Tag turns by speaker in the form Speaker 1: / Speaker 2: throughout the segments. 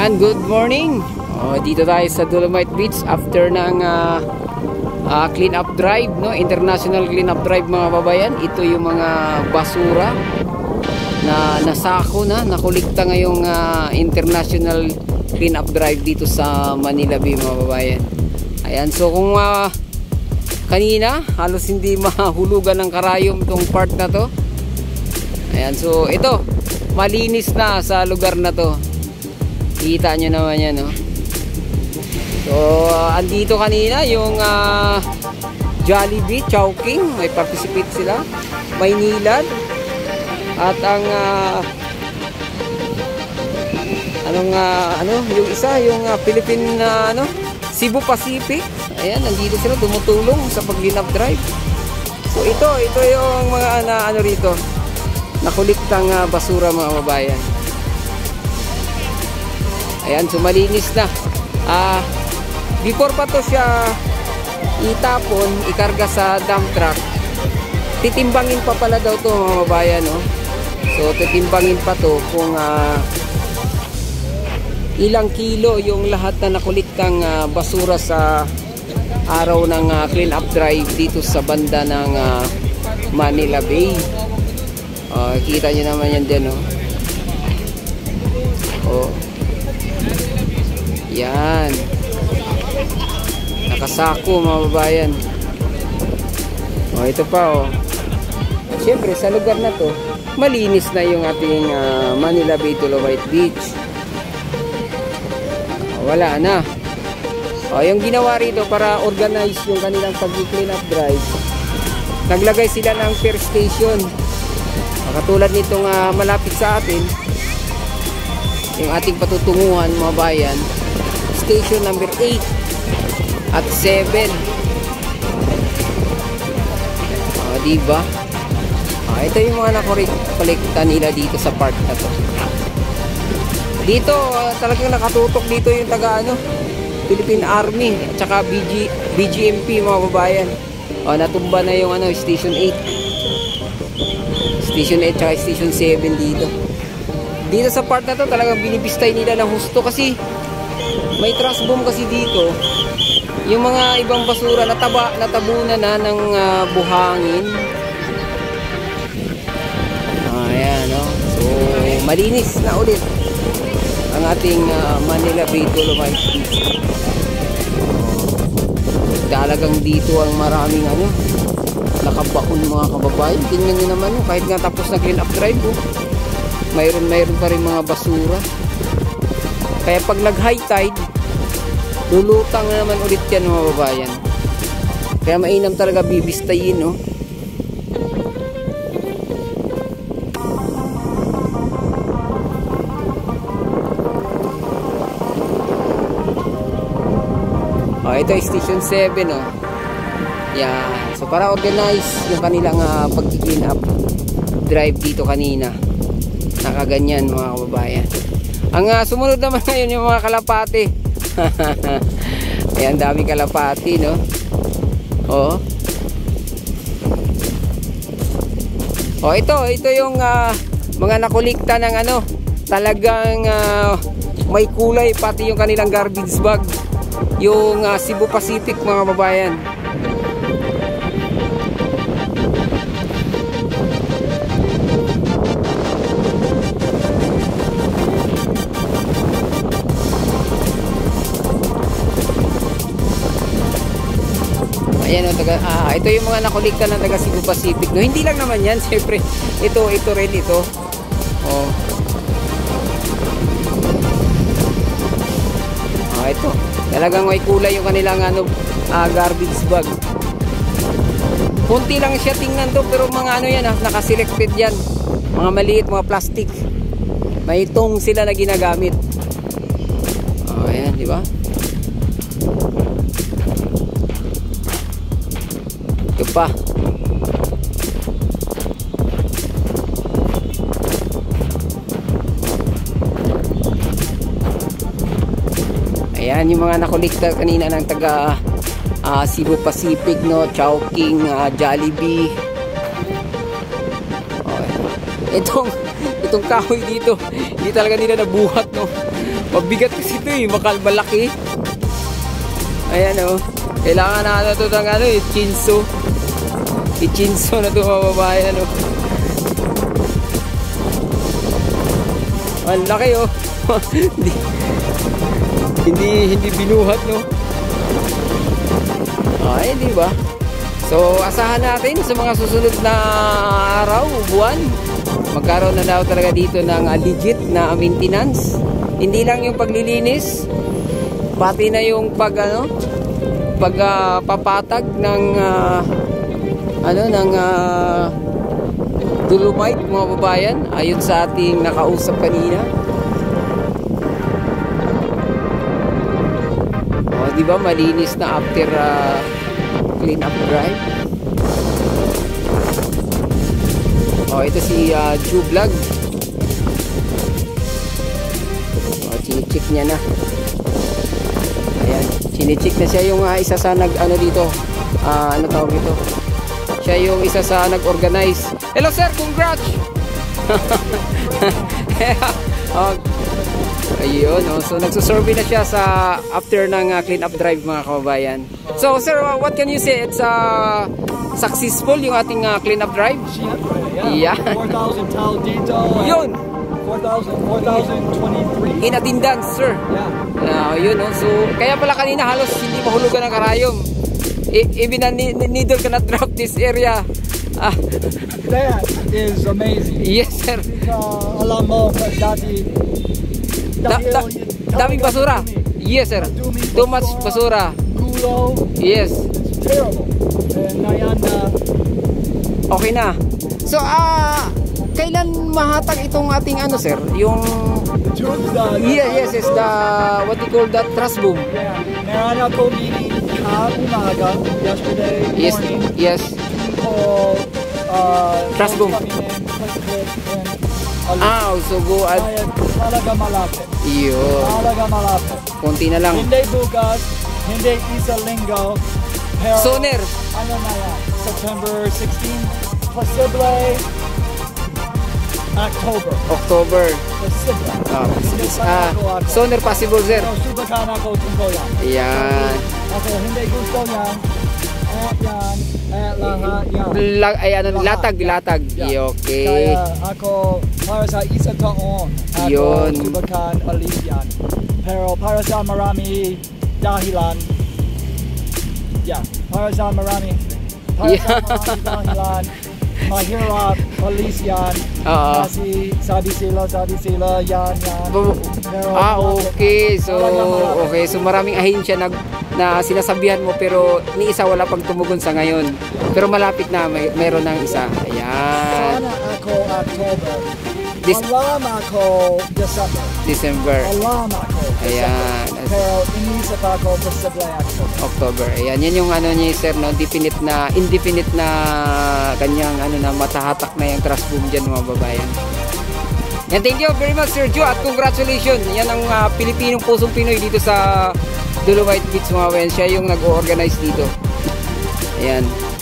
Speaker 1: Ayan, good morning. Dito tayo sa Dolomite Beach after ng clean up drive, no? International clean up drive, mga babayan. Ito yung mga basura na nasako na, nakulikta ngayong international clean up drive dito sa Manila Bay, mga babayan. Ayan, so kung kanina halos hindi mahulugan ng karayom itong part na to. Ayan, so ito malinis na sa lugar na to. Kita nyo naman yan, no? So andito kanina yung Jollibee, Chowking, may participate sila, Maynilad, at ang yung isa, yung Philippine Cebu Pacific. Ayan, nandito sila tumutulong sa pag-clean up drive. So ito yung mga rito, nakuliktang basura, mga babayan. Ayan, so malinis na. Before pa to siya itapon, ikarga sa dump truck, titimbangin pa pala daw to, mga babayan, no? So titimbangin pa to kung ilang kilo yung lahat na nakuliktang basura sa araw ng clean up drive dito sa banda ng Manila Bay. Kita nyo naman yan din, no? Yan, nakasako, mga babayan. Ito pa, siyempre sa lugar na to malinis na yung ating Manila Bay Dolomite Beach. Wala na. Yung ginawa rito para organize yung kanilang pag-clean up drive, naglagay sila ng per station. Katulad nitong malapit sa atin, yung ating patutunguhan, mga bayan, station number 8 at 7. Diba? Ito yung mga nakolekta nila dito sa park na to. Dito talagang nakatutok dito yung taga Philippine Army at saka BGMP, mga babayan. Natumba na yung station 8. Station 8 at station 7 dito. Dito sa part na to talagang binibistay nila ng husto kasi may trash bomb kasi dito. Yung mga ibang basura natabunan na ng buhangin. Ayan, no? So malinis na ulit ang ating Manila Bay Dolomite Beach. Talagang dito ang maraming nakabaon, mga kababayan. Tingnan nyo naman, kahit nga tapos na clean up drive, mayroon pa rin mga basura. Kaya pag nag high tide, lulutang na naman ulit yan, mga babayan. Kaya mainam talaga bibistayin, no? Ito ay station 7, no? Yan. So para organize yung kanilang pag-clean up drive dito kanina, nakaganyan, mga kababayan. Ang sumunod naman ngayon yung mga kalapati. Ayan, daming kalapati, no? Ito yung mga nakulikta ng talagang may kulay, pati yung kanilang garbage bag, yung Cebu Pacific, mga babayan. Ayan, ito yung mga nakulikta ng taga Cebu Pacific, no? Hindi lang naman yan, siyempre ito rin ito. Ito talagang may kulay yung kanilang garbage bag. Kunti lang siya tingnan to, pero mga yan, nakaselected yan, mga maliit, mga plastic, may itong sila na ginagamit. Ayan, di ba? Ito pa. Ayan yung mga nakulikta kanina ng taga Cebu Pacific, no? Chowking, Jollibee. Itong kahoy dito, hindi talaga nila nabuhat, no? Mabigat kasi ito eh, malaki. Ayan oh. Kailangan na ano ito ng ano, chinso. I-chinso na ito mga babayan oh. Ang laki oh. hindi binuhat no. Ay, di ba? So, asahan natin sa mga susunod na araw, buwan, magkaroon na daw talaga dito ng legit na maintenance. Hindi lang yung paglilinis, pati na yung pagpapatag ng dolomite mga babayan, ayon sa ating nakausap kanina. O, di ba malinis na after clean up drive. O, ito si Ju Vlog. O, chinicheck niya na. Ayan, chinicheck na siya yung isa sa dito. Ano tawag ito? Siya yung isa sa nag-organize. Hello sir, congrats! Ayun, oh. So nagsusurvey na siya sa after ng clean up drive mga kababayan. So sir, what can you say? It's successful yung ating clean up drive? Yeah.
Speaker 2: 4,000 tao dito.
Speaker 1: Yun!
Speaker 2: 4,023.
Speaker 1: In attendance, sir.
Speaker 2: Yeah.
Speaker 1: Yun, oh. So kaya pala kanina halos hindi mahulugan ng karayom. Even a needle cannot drop this area.
Speaker 2: That is amazing.
Speaker 1: Yes, sir.
Speaker 2: Alam mo, dati
Speaker 1: daming basura. Yes, sir. Too much basura.
Speaker 2: Gulo.
Speaker 1: Yes.
Speaker 2: It's terrible. And ngayon
Speaker 1: okay na. So, kailan mahatag itong ating sir? Yung yes, the what you call that trash boom.
Speaker 2: Yeah. Meron ako meeting umaga yesterday morning.
Speaker 1: Yes. Trash boom. So go at
Speaker 2: talaga malapit.
Speaker 1: Iyo.
Speaker 2: Talaga malapit.
Speaker 1: Konti na lang.
Speaker 2: Hindi bukas, hindi isa linggo. Pero
Speaker 1: Sooner.
Speaker 2: Ano na yan? September 16, posible October. Posible.
Speaker 1: Sooner possible, sir.
Speaker 2: So, subukan ako tungkol yan.
Speaker 1: Ayan.
Speaker 2: Ako, hindi gusto yan. Lahat yan.
Speaker 1: Latag.
Speaker 2: Yeah.
Speaker 1: Okay.
Speaker 2: Kaya ako, para sa isa taon, ako
Speaker 1: Yun.
Speaker 2: subukan alis yan. Pero para sa marami dahilan, para sa marami dahilan, mahirap alis yan. Kasi sabi sila, yan. Pero,
Speaker 1: okay. So maraming ahensya na sinasabihan mo pero ni isa wala pang tumugon sa ngayon. Pero malapit na mayroon ng isa. Ayan.
Speaker 2: Sana ako October. Alam ako
Speaker 1: December.
Speaker 2: Alam ako December.
Speaker 1: Ayan.
Speaker 2: Pero inisip ako posible
Speaker 1: October. Ayan. Yan yung niya sir, no? Indefinite na kanyang na matahatak na yung trash boom dyan mga babayan. And thank you very much Sir Joe at congratulations. Yan ang Pilipinong pusong Pinoy dito sa Dolomite Beach mga babayan. Siya yung nag-organize dito. Ayan.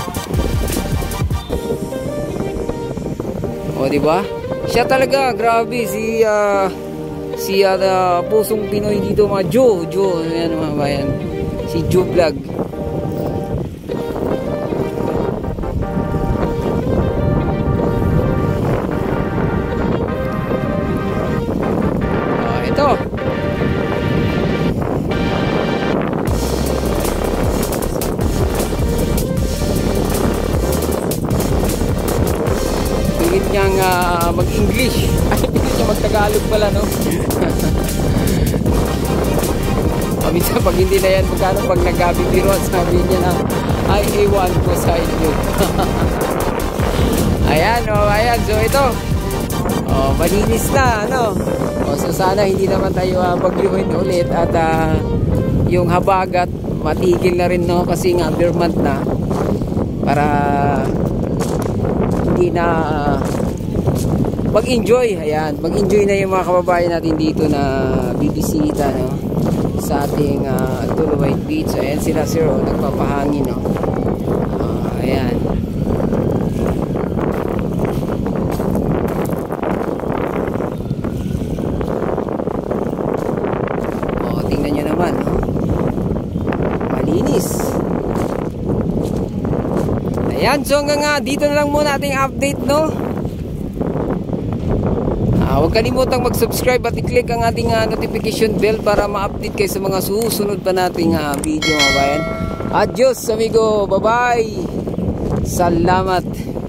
Speaker 1: O diba? Siya talaga, grabe si pusong Pinoy dito mga Joe, ayan mga bayan. Si Joe Vlog. Ito. Pilit niyang mag-English. Ay, pilit niya mag-Tagalog pala, no? Minsan pag hindi na yan, magkano pag nag-bibiruan, sabi niya na, ay, ewan ko sa inyo. Ayan, ayan. So, ito. Malinis na, so, sana hindi naman tayo bagyuhin ulit at yung habagat, matigil na rin, no? Kasi nga, bare month na. Para hindi na mag-enjoy. Ayan, mag-enjoy na yung mga kababayan natin dito na bibisita, no? Sa ating Dolomite Beach. Ayan sila sir, nagpapahangin, no? Ayan. Yan, so hanggang dito na lang muna ating update, no? Huwag kalimutang mag-subscribe at i-click ang ating notification bell para ma-update kayo sa mga susunod pa nating video, mga bayan. Adios amigo, bye bye, salamat.